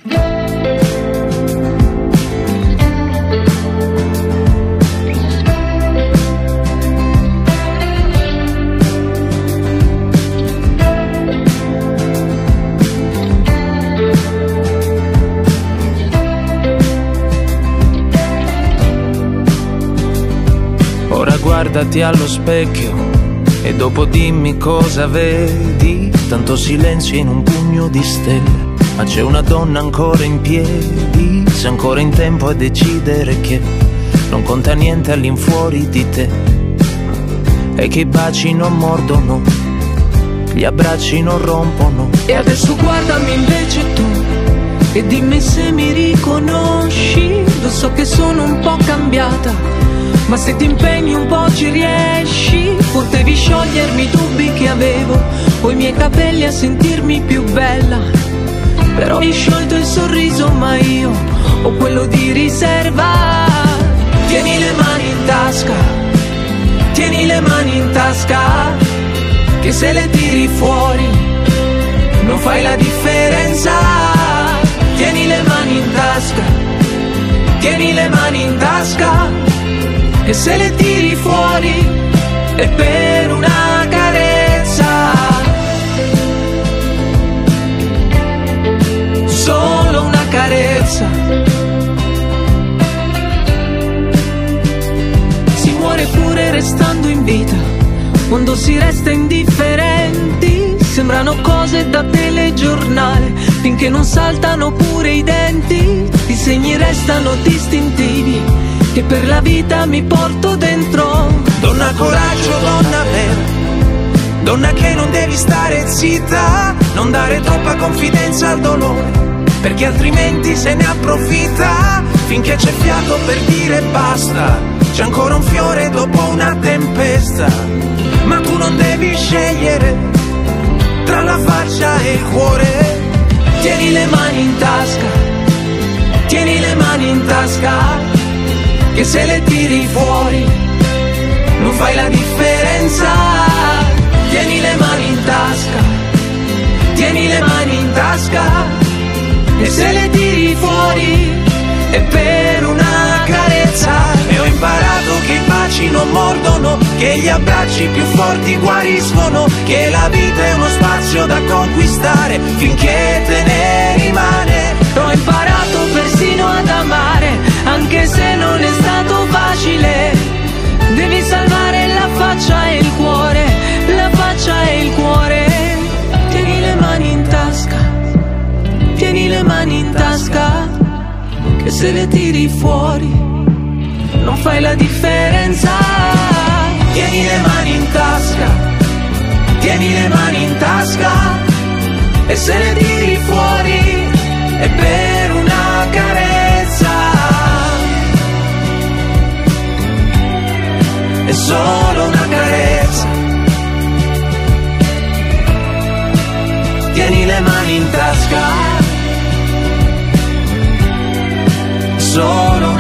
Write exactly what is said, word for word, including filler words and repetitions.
Ora guardati allo specchio e dopo dimmi cosa vedi. Tanto silenzio in un pugno di stelle, ma c'è una donna ancora in piedi. Sei ancora in tempo a decidere che non conta niente all'infuori di te, e che i baci non mordono, gli abbracci non rompono. E adesso guardami invece tu e dimmi se mi riconosci. Lo so che sono un po' cambiata, ma se ti impegni un po' ci riesci. Potevi sciogliermi i dubbi che avevo, o i miei capelli a sentirmi più bella. Però hai sciolto il sorriso, ma io ho quello di riserva. Tieni le mani in tasca, tieni le mani in tasca, che se le tiri fuori non fai la differenza. Tieni le mani in tasca, tieni le mani in tasca, e se le tiri fuori è per una carezza, solo una carezza. Si muore pure restando in vita, quando si resta indifferenti. Sembrano cose da telegiornale, finché non saltano pure i denti. I segni restano distintivi, che per la vita mi porto dentro. Donna coraggio, donna vera, donna che non devi stare zitta. Non dare troppa confidenza al dolore, perché altrimenti se ne approfitta. Finché c'è fiato per dire basta, c'è ancora un fiore dopo una tempesta. Ma tu non devi scegliere tra la faccia e il cuore. Tieni le mani in tasca, tieni le mani in tasca, che se le tiri fuori non fai la differenza. Tieni le mani in tasca, tieni le mani in tasca, e se le tiri fuori è per una carezza. E ho imparato che i baci non mordono, che gli abbracci più forti guariscono, che la vita è uno spazio da conquistare finché te ne rimane. Ho imparato persino ad amare, anche se non è stato facile. Devi salvare la faccia e il cuore, la faccia e il cuore. Tieni le mani in tasca, tieni le mani in tasca, che se le tiri fuori non fai la differenza. Tieni le mani in tasca, tieni le mani in tasca, e se le tiri fuori è per una carezza, è solo una carezza. Tieni le mani in tasca, solo